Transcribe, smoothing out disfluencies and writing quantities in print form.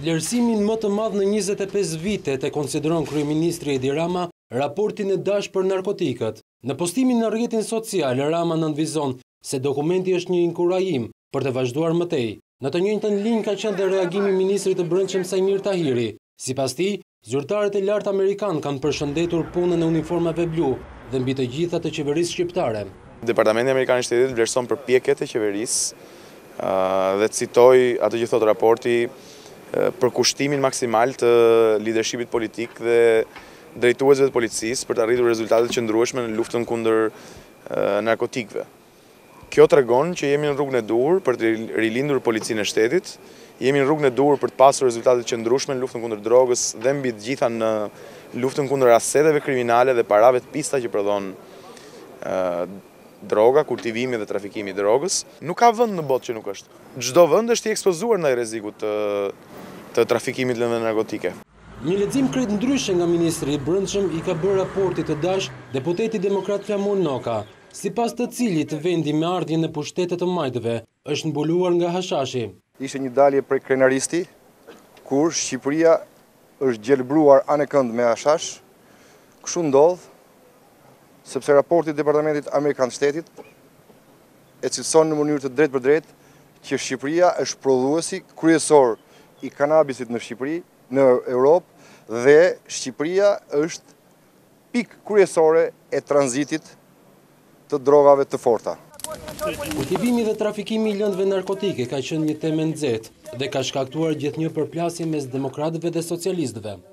Vlerësimin më të madh në 25 vite të konsideron kryeministri Edi Rama raportin e Dash për narkotikët. Në postimin në rrjetin social, Rama nënvizon se dokumenti është një inkurajim për të vazhduar mëtej. Në të njëjtën linjë ka qenë dhe reagimi i ministrit të Brendshëm Sajmir Tahiri. Sipas tij, zyrtarët e lartë amerikan kanë përshëndetur punën e uniformave blu dhe mbi të gjitha të qeverisë shqiptare. Departamenti Amerikan i Shtetit vlerëson përpjekjet e qeverisë dhe citoj atë që thot raporti për kushtimin maksimal të leadershipit politik dhe drejtuesve të policisë për të arritur rezultate të qëndrueshme në luftën kundër narkotikëve. Kjo tregon që jemi në rrugën e duhur për të rilindur policinë e shtetit, jemi në rrugën e duhur për të pasur rezultate të qëndrueshme në luftën kundër drogës dhe mbi të gjitha në luftën kundër aseteve kriminale dhe parave të pista që prodhon droga, kultivimi dhe trafikimi i drogës. Nuk ka vend në botë që nuk është. Çdo vend është i ekspozuar ndaj rrezikut të trafikimit në narkotike. Një lexim krejt ndryshe nga ministri i Brendshëm i ka bërë raportit të Dash deputeti demokrat Flamur Noka, sipas të cilit vendi me ardhjen e pushtetet të majtëve është mbuluar nga hashashi. Ishte një dalje prej krenaristi, kur Shqipëria është gjelbruar anë kënd me hashash. Kështu ndodh, sepse raporti i Departamentit Amerikan të Shtetit e cilëson në mënyrë të drejtë për drejtë që Shqipëria është prodhuesi kryesor i kanabisit në Shqipëri, në Europë, dhe Shqipëria është pikë kryesore e tranzitit të drogave të forta. Kultivimi dhe trafikimi i lëndëve narkotike ka qenë një temë nxehtë dhe ka shkaktuar gjithnjë përplasje mes demokratëve dhe socialistëve.